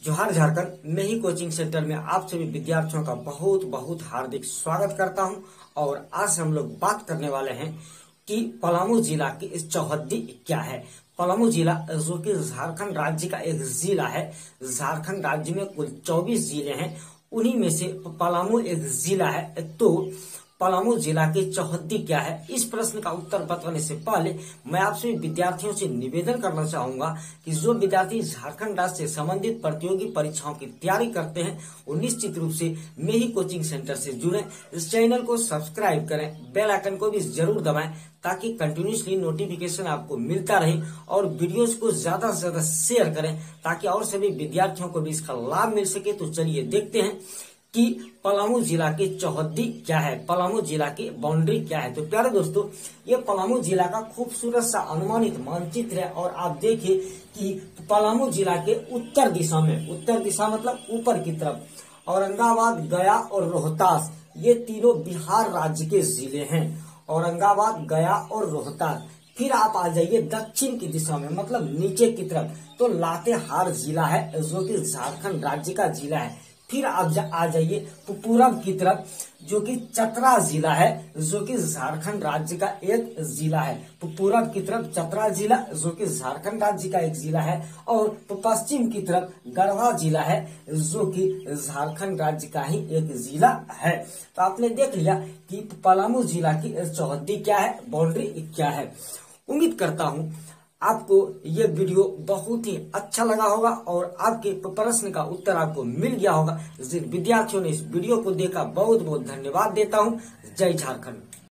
जोहार झारखंड में ही coaching centre में आप सभी विद्यार्थियों का बहुत बहुत हार्दिक स्वागत करता हूं। और आज हम लोग बात करने वाले हैं कि पलामू जिला की इस चौहद्दी क्या है। पलामू जिला जो कि झारखंड राज्य का एक जिला है। झारखंड राज्य में कुल 24 जिले हैं, उन्हीं में से पलामू एक जिला है। तो पलामू जिला की चौहद्दी क्या है, इस प्रश्न का उत्तर बताने से पहले मैं आप सभी विद्यार्थियों से निवेदन करना चाहूंगा कि जो विद्यार्थी झारखंड राज्य से संबंधित प्रतियोगी परीक्षाओं की तैयारी करते हैं वो निश्चित रूप से मेही कोचिंग सेंटर से जुड़े, इस चैनल को सब्सक्राइब करें, बेल आइकन को भी जरूर दबाएं ताकि कंटिन्यूसली नोटिफिकेशन आपको मिलता रहे, और वीडियोस को ज्यादा से ज्यादा शेयर करें ताकि और सभी विद्यार्थियों को भी इसका लाभ मिल सके। तो चलिए देखते हैं कि पलामू जिला की चौहद्दी क्या है, पलामू जिला की बाउंड्री क्या है। तो प्यारे दोस्तों, ये पलामू जिला का खूबसूरत सा अनुमानित मानचित्र है। और आप देखिए कि पलामू जिला के उत्तर दिशा में, उत्तर दिशा मतलब ऊपर की तरफ, औरंगाबाद, गया और रोहतास, ये तीनों बिहार राज्य के जिले हैं। औरंगाबाद, गया और रोहतास। फिर आप आ जाइए दक्षिण की दिशा में मतलब नीचे की तरफ, तो लातेहार जिला है जो कि झारखंड राज्य का जिला है। फिर आप आ जाइए पूरब की तरफ जो कि चतरा जिला है, जो कि झारखंड राज्य का एक जिला है। पूरब की तरफ चतरा जिला जो कि झारखंड राज्य का एक जिला है, और पश्चिम की तरफ गढ़वा जिला है जो कि झारखंड राज्य का ही एक जिला है। तो आपने देख लिया कि पलामू जिला की चौहद्दी क्या है, बाउंड्री क्या है। उम्मीद करता हूं आपको ये वीडियो बहुत ही अच्छा लगा होगा और आपके प्रश्न का उत्तर आपको मिल गया होगा। जिन विद्यार्थियों ने इस वीडियो को देखा बहुत बहुत धन्यवाद देता हूं। जय झारखंड।